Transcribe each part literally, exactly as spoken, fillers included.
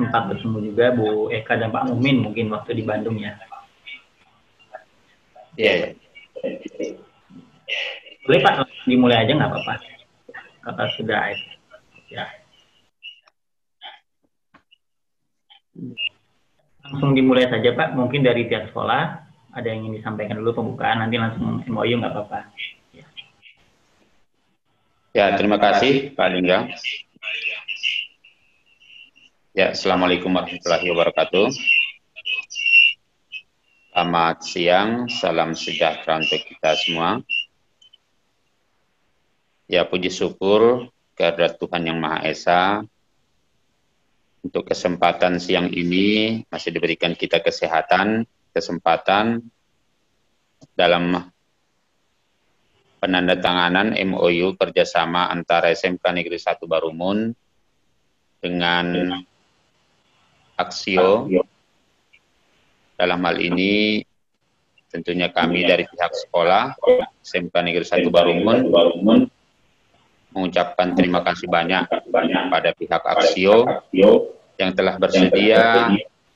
sempat bertemu juga Bu Eka dan Pak Mumin mungkin waktu di Bandung ya. Iya. Yeah. Boleh Pak, dimulai aja nggak apa-apa. Kalau sudah ya. Langsung dimulai saja Pak, mungkin dari pihak sekolah ada yang ingin disampaikan dulu pembukaan, nanti langsung M O U nggak apa-apa. Ya. Ya, terima kasih Pak Lingga. Ya, Assalamualaikum warahmatullahi wabarakatuh. Selamat siang, salam sejahtera untuk kita semua. Ya, puji syukur kehadirat Tuhan Yang Maha Esa, untuk kesempatan siang ini masih diberikan kita kesehatan, kesempatan dalam penandatanganan M O U kerjasama antara S M K Negeri satu Barumun dengan Aksio. Dalam hal ini tentunya kami dari pihak sekolah S M K Negeri satu Barumun mengucapkan terima kasih banyak kepada pihak Aksio yang telah bersedia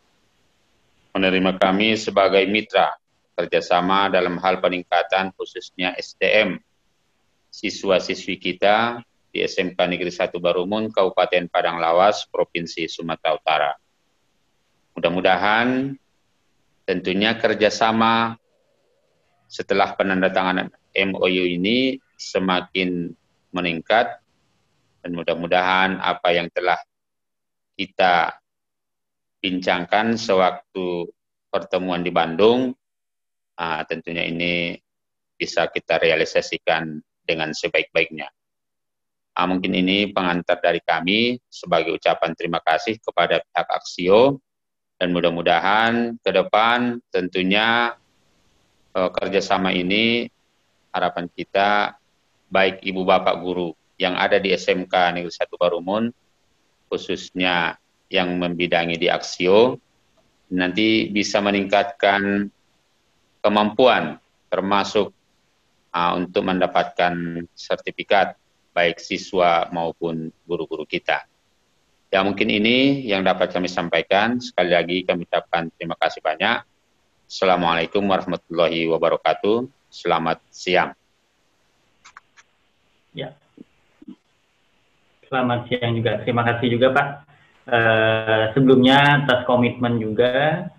menerima kami sebagai mitra kerjasama dalam hal peningkatan khususnya S D M siswa-siswi kita di S M K Negeri satu Barumun, Kabupaten Padang Lawas, Provinsi Sumatera Utara. Mudah-mudahan tentunya kerjasama setelah penandatanganan M O U ini semakin meningkat, dan mudah-mudahan apa yang telah kita bincangkan sewaktu pertemuan di Bandung, nah, tentunya ini bisa kita realisasikan dengan sebaik-baiknya. Nah, mungkin ini pengantar dari kami sebagai ucapan terima kasih kepada pihak Aksio, dan mudah-mudahan ke depan tentunya eh, kerjasama ini harapan kita baik ibu bapak guru yang ada di S M K Negeri satu Barumun, khususnya yang membidangi di Aksio, nanti bisa meningkatkan kemampuan termasuk uh, untuk mendapatkan sertifikat baik siswa maupun guru-guru kita. Ya, mungkin ini yang dapat kami sampaikan. Sekali lagi kami ucapkan terima kasih banyak. Assalamualaikum warahmatullahi wabarakatuh. Selamat siang. Ya. Selamat siang juga. Terima kasih juga Pak. Uh, sebelumnya atas komitmen juga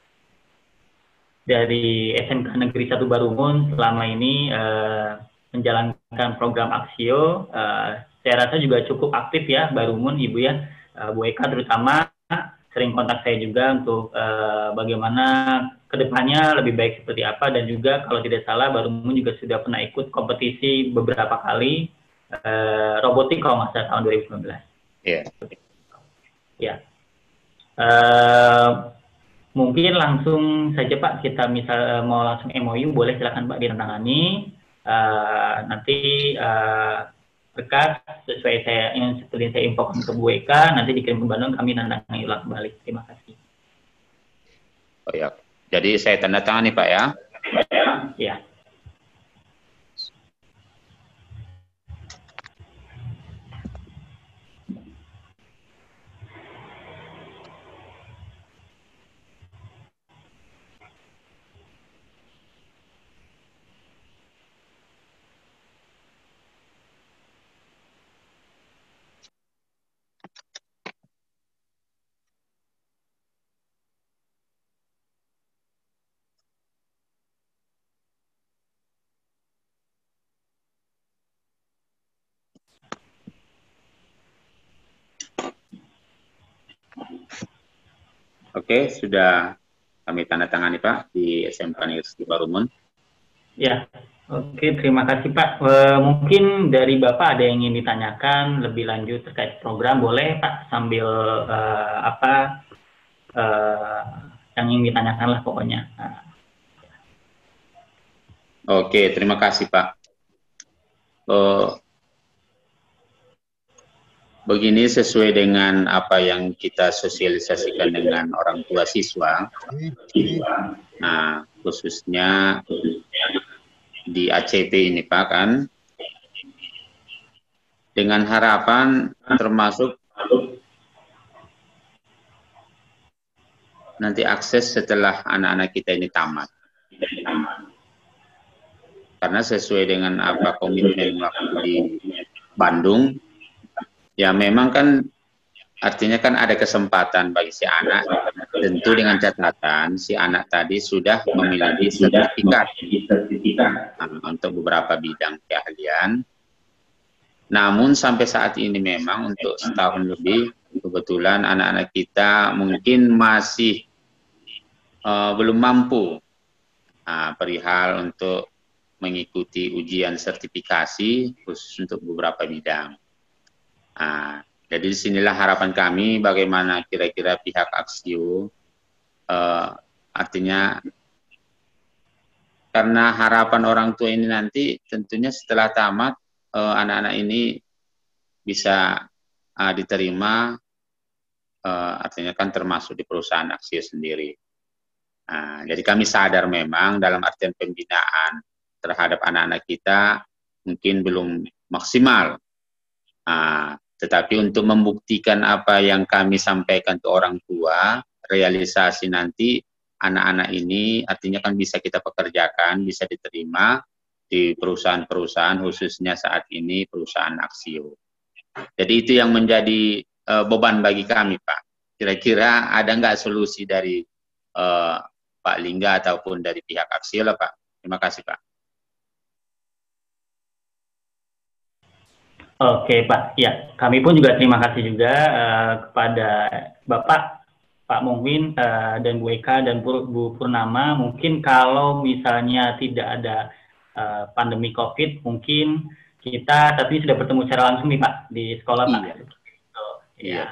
dari S M K Negeri satu Barumun selama ini uh, menjalankan program Aksio. Uh, saya rasa juga cukup aktif ya Barumun, Ibu ya. Uh, Bu Eka terutama sering kontak saya juga untuk uh, bagaimana kedepannya lebih baik seperti apa, dan juga kalau tidak salah Barumun juga sudah pernah ikut kompetisi beberapa kali uh, robotik kalau nggak salah tahun dua ribu sembilan belas. Iya. Yeah. Ya. Uh, mungkin langsung saja Pak, kita misal mau langsung M O U, boleh silakan Pak ditandatangani. Uh, nanti uh, berkas sesuai saya yang seperti saya infokan ke Bu Eka, nanti dikirim ke Bandung, kami tandatangani ulang kembali. Terima kasih. Oh ya, jadi saya tanda tangan nih Pak ya. Ya. Oke, sudah kami tanda tangani Pak di S M K Negeri Barumun. Ya, oke, terima kasih Pak. E, mungkin dari Bapak ada yang ingin ditanyakan lebih lanjut terkait program, boleh Pak, sambil e, apa e, yang ingin ditanyakan lah pokoknya. Nah. Oke, terima kasih Pak. Oh, begini sesuai dengan apa yang kita sosialisasikan dengan orang tua siswa, nah khususnya di A C P ini Pak kan, dengan harapan termasuk nanti akses setelah anak-anak kita ini tamat. Karena sesuai dengan apa komitmen waktu di Bandung, ya memang kan artinya kan ada kesempatan bagi si anak, tentu dengan catatan si anak tadi sudah memiliki sertifikat nah, untuk beberapa bidang keahlian. Namun sampai saat ini memang untuk setahun lebih, kebetulan anak-anak kita mungkin masih uh, belum mampu uh, perihal untuk mengikuti ujian sertifikasi khusus untuk beberapa bidang. Nah, jadi disinilah harapan kami bagaimana kira-kira pihak Aksio, uh, artinya karena harapan orang tua ini nanti tentunya setelah tamat anak-anak uh, ini bisa uh, diterima, uh, artinya kan termasuk di perusahaan Aksio sendiri. Nah, jadi kami sadar memang dalam artian pembinaan terhadap anak-anak kita mungkin belum maksimal. Nah, tetapi untuk membuktikan apa yang kami sampaikan ke orang tua, realisasi nanti anak-anak ini artinya kan bisa kita pekerjakan, bisa diterima di perusahaan-perusahaan khususnya saat ini perusahaan Aksio. Jadi itu yang menjadi uh, beban bagi kami, Pak. Kira-kira ada nggak solusi dari uh, Pak Lingga ataupun dari pihak Aksio lah, Pak? Terima kasih, Pak. Oke Pak, ya kami pun juga terima kasih juga uh, kepada Bapak Pak Mungwin uh, dan Bu Eka dan Bu Purnama. Mungkin kalau misalnya tidak ada uh, pandemi COVID, mungkin kita tapi sudah bertemu secara langsung nih Pak di sekolah Pak. Iya. So, ya.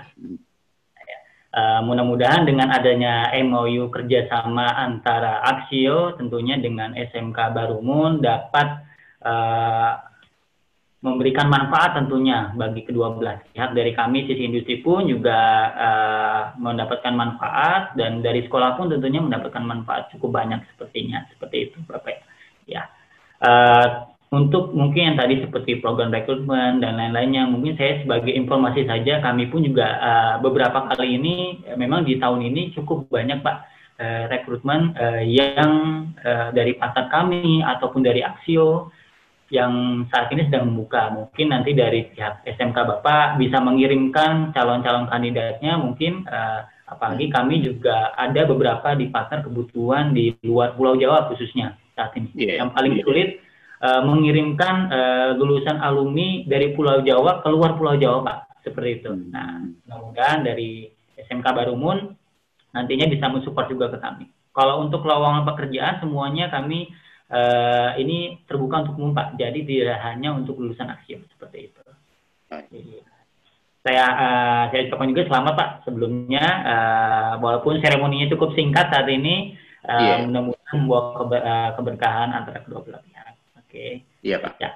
Uh, mudah-mudahan dengan adanya M O U kerjasama antara Aksio tentunya dengan S M K Barumun dapat uh, memberikan manfaat tentunya bagi kedua belah pihak. Dari kami sisi industri pun juga uh, mendapatkan manfaat dan dari sekolah pun tentunya mendapatkan manfaat cukup banyak sepertinya seperti itu Bapak ya. Uh, untuk mungkin yang tadi seperti program rekrutmen dan lain-lainnya mungkin saya sebagai informasi saja kami pun juga uh, beberapa kali ini memang di tahun ini cukup banyak Pak uh, rekrutmen uh, yang uh, dari partner kami ataupun dari Aksio yang saat ini sedang membuka. Mungkin nanti dari pihak S M K Bapak bisa mengirimkan calon-calon kandidatnya mungkin, uh, apalagi kami juga ada beberapa di partner kebutuhan di luar Pulau Jawa khususnya saat ini. Yeah. Yang paling sulit uh, mengirimkan uh, lulusan alumni dari Pulau Jawa ke luar Pulau Jawa Pak, seperti itu. Nah, mudah-mudahan dari S M K Barumun nantinya bisa mensupport juga ke kami. Kalau untuk lowongan pekerjaan semuanya kami Uh, ini terbuka untuk umum Pak, jadi tidak hanya untuk lulusan Aksio seperti itu. Jadi, saya uh, saya ucapkan juga selamat Pak sebelumnya, uh, walaupun seremoninya cukup singkat saat ini, uh, yeah. mudah-mudahan membawa keber, uh, keberkahan antara kedua belah pihak. Oke. Okay. Iya Pak. Ya.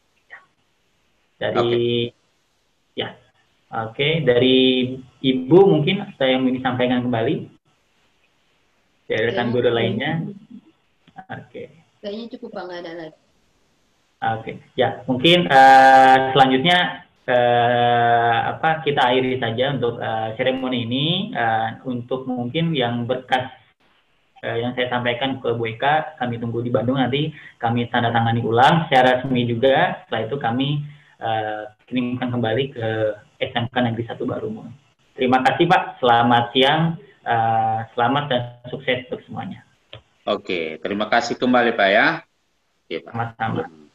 Dari okay. ya, oke okay. Dari Ibu mungkin saya ingin sampaikan kembali dari rekan guru lainnya. Oke. Okay. Kayaknya cukup Pak, nggak ada lagi. Oke, okay. Ya mungkin uh, selanjutnya uh, apa kita akhiri saja untuk uh, seremoni ini uh, untuk mungkin yang berkas uh, yang saya sampaikan ke Bu Eka kami tunggu di Bandung, nanti kami tanda tangani ulang secara resmi juga. Setelah itu kami uh, kirimkan kembali ke S M K Negeri satu Barumun. Terima kasih Pak, selamat siang, uh, selamat dan sukses untuk semuanya. Oke, terima kasih kembali Pak ya. Oke, Pak. Sama-sama.